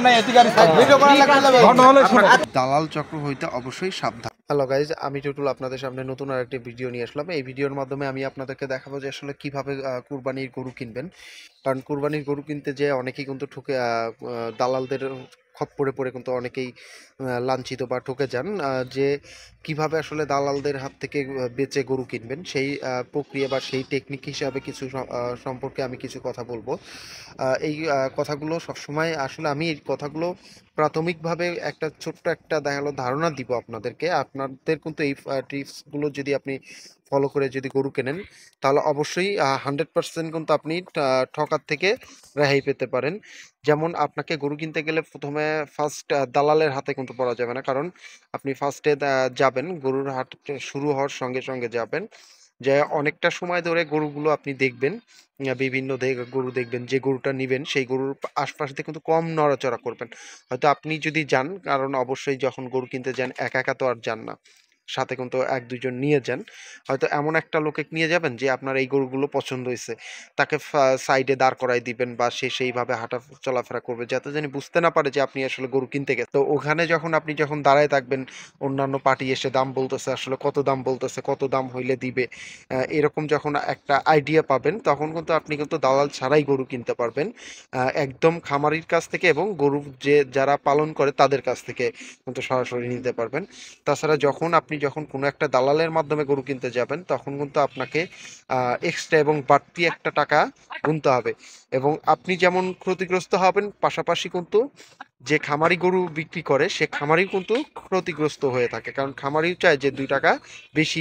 দালাল চক্র হইতে অবশ্যই সাবধান। হ্যালো গাইজ, আমি টুটুল আপনাদের সামনে নতুন আরেকটি ভিডিও নিয়ে আসলাম। এই ভিডিওর মাধ্যমে আমি আপনাদেরকে দেখাবো যে আসলে কিভাবে কুরবানির গরু কিনবেন। কারণ কুরবানির গরু কিনতে যে অনেকেই কিন্তু ঠকে দালালদের খপ্পরে পড়ে কিন্তু অনেকেই লাঞ্ছিত বা ঠকে যান। যে কিভাবে আসলে দালালদের হাত থেকে বেচে গরু কিনবেন সেই প্রক্রিয়া বা সেই টেকনিক হিসাবে কিছু সম্পর্কে আমি কিছু কথা বলবো। এই কথাগুলো সবসময় আসলে আমি এই কথাগুলো প্রাথমিকভাবে একটা ছোট্ট একটা দেখা গেলো ধারণা দিব আপনাদেরকে। আপনাদের কিন্তু এই টিপসগুলো যদি আপনি ফলো করে যদি গরু কেনেন তাহলে অবশ্যই 100% কিন্তু আপনি ঠকার থেকে রেহাই পেতে পারেন। যেমন আপনাকে গরু কিনতে গেলে প্রথমে ফার্স্ট দালালের হাতে কিন্তু পড়া যাবে না। কারণ আপনি ফার্স্টে যাবেন গরুর হাট শুরু হওয়ার সঙ্গে সঙ্গে যাবেন, যে অনেকটা সময় ধরে গরুগুলো আপনি দেখবেন। বিভিন্ন গরু দেখবেন, যে গরুটা নিবেন সেই গরুর আশপাশ দিয়ে কিন্তু কম নড়াচড়া করবেন। হয়তো আপনি যদি যান, কারণ অবশ্যই যখন গরু কিনতে যান একা একা তো আর যান না, সাথে কিন্তু এক দুইজন নিয়ে যান। হয়তো এমন একটা লোকে নিয়ে যাবেন যে আপনার এই গরুগুলো পছন্দ হয়েছে, তাকে সাইডে দাঁড় করাই দিবেন বা সে সেইভাবে হাঁটা চলাফেরা করবে যাতে জানি বুঝতে না পারে যে আপনি আসলে গরু কিনতে গেছেন। তো ওখানে যখন দাঁড়ায় থাকবেন, অন্যান্য পার্টি এসে দাম বলতেছে, আসলে কত দাম বলতেছে, কত দাম হইলে দিবে, এরকম যখন একটা আইডিয়া পাবেন তখন কিন্তু আপনি কিন্তু দালাল ছাড়াই গরু কিনতে পারবেন একদম খামারির কাছ থেকে, এবং গরু যে যারা পালন করে তাদের কাছ থেকে কিন্তু সরাসরি নিতে পারবেন। তাছাড়া যখন কোনো একটা দালালের মাধ্যমে গরু কিনতে যাবেন তখন কিন্তু আপনাকে এক্সট্রা এবং বাড়তি একটা টাকা গুনতে হবে, এবং আপনি যেমন ক্ষতিগ্রস্ত হবেন পাশাপাশি কিন্তু যে খামারি গরু বিক্রি করে সে খামারিও কিন্তু ক্ষতিগ্রস্ত হয়ে থাকে। কারণ খামারিও চায় যে 2 টাকা বেশি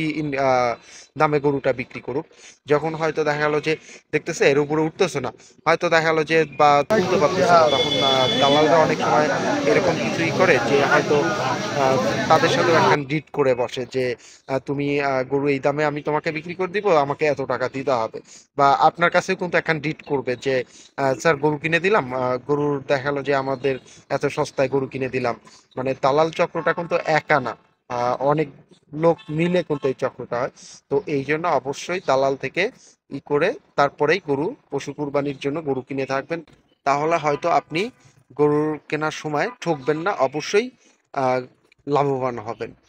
দামে গরুটা বিক্রি করুক। যখন হয়তো দেখা গেল যে দেখতেছে এর উপরে উঠতেছে না, হয়তো দেখা গেল যে বা তুলতে পারতেছে না, তখন দালালরা অনেক সময় এরকম কিছুই করে যে হয়তো তাদের সাথেও একটা ডিট করে বসে যে তুমি গরু এই দামে আমি তোমাকে বিক্রি করে দিব, আমাকে এত টাকা দিতে হবে। বা আপনার কাছেও কিন্তু একটা ডিট করবে যে স্যার গরু কিনে দিলাম, গরুর দেখালো যে আমাদের এত সস্তায় গরু কিনে দিলাম। মানে দালাল চক্রটা কিন্তু একা না, অনেক লোক মিলে কিন্তু এই চক্রটা হয়। তো এই জন্য অবশ্যই দালাল থেকে করে তারপরেই পশু কুরবানির জন্য গরু কিনে থাকবেন। তাহলে হয়তো আপনি গরু কেনার সময় ঠকবেন না, অবশ্যই লাভবান হবেন।